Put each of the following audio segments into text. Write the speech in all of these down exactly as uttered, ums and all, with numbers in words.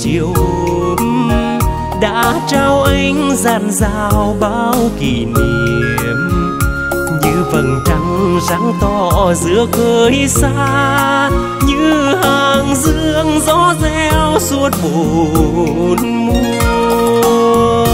chiều đã trao anh dàn dào bao kỷ niệm, như vầng trăng sáng tỏ giữa khơi xa, như hàng dương gió reo suốt bốn mùa.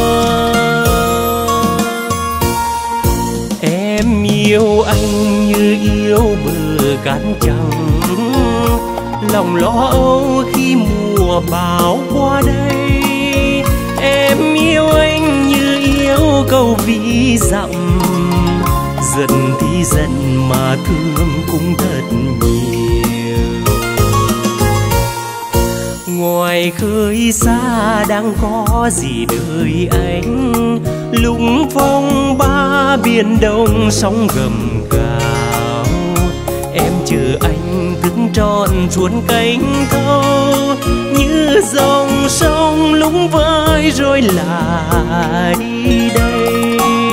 Em yêu anh như yêu bờ cát trắng, lòng lo âu khi mùa bão qua đây. Em yêu anh như yêu câu ví dặm, dần thì dần mà thương cũng thật nhiều. Ngoài khơi xa đang có gì đợi anh, lúc phong ba biển đông sóng gầm gào. Em chờ anh thức trọn chuốn cánh thâu, như dòng sông lúng vơi rồi lại đây.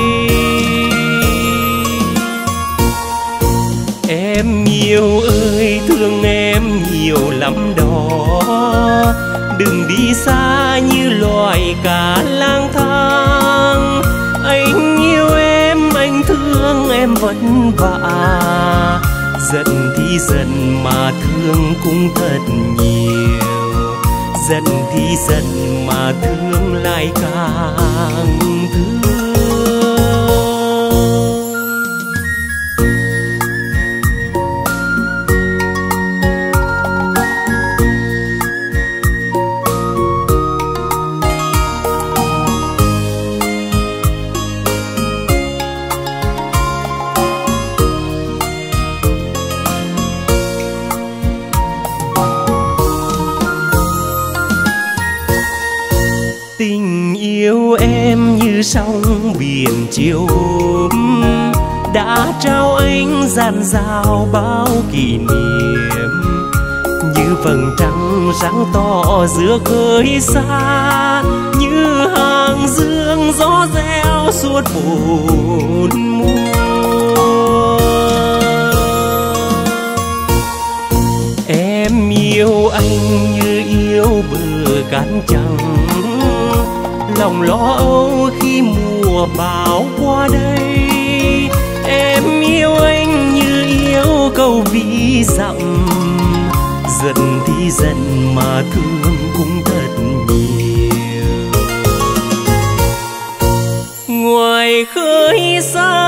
Em yêu ơi thương em nhiều lắm đó, đừng đi xa như loài cá lang thang. Anh yêu em, anh thương em vất vả, dần thì dần mà thương cũng thật nhiều, dần thì dần mà thương lại càng thương. Tình yêu em như sóng biển chiều đã trao anh dàn dào bao kỷ niệm, như vầng trăng sáng tỏ giữa khơi xa, như hàng dương gió reo suốt bốn mùa. Em yêu anh như yêu bờ cát trắng, lòng lo âu khi mùa bão qua đây. Em yêu anh như yêu câu ví dặm, dần thì dần mà thương cũng thật nhiều. Ngoài khơi xa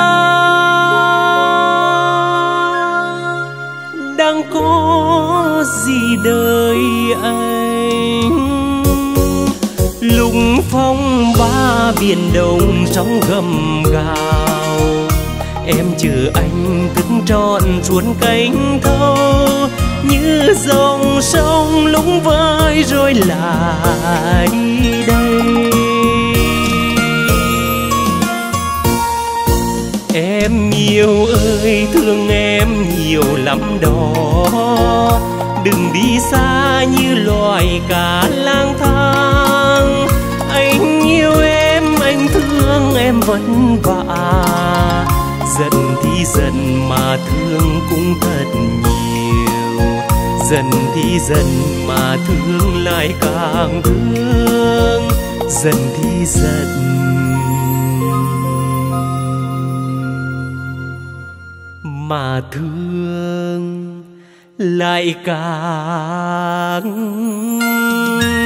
đang có gì đợi anh, lúc phong ba biển đông sóng gầm gào. Em chờ anh thức trọn chuốn cánh thâu, như dòng sông lúng vơi rồi lại đây. Em yêu ơi thương em nhiều lắm đó, đừng đi xa như loài cá lang thang. Anh yêu em, anh thương em vất vả, dần thì dần mà thương cũng thật nhiều, dần thì dần mà thương lại càng thương, dần thì dần mà thương lại càng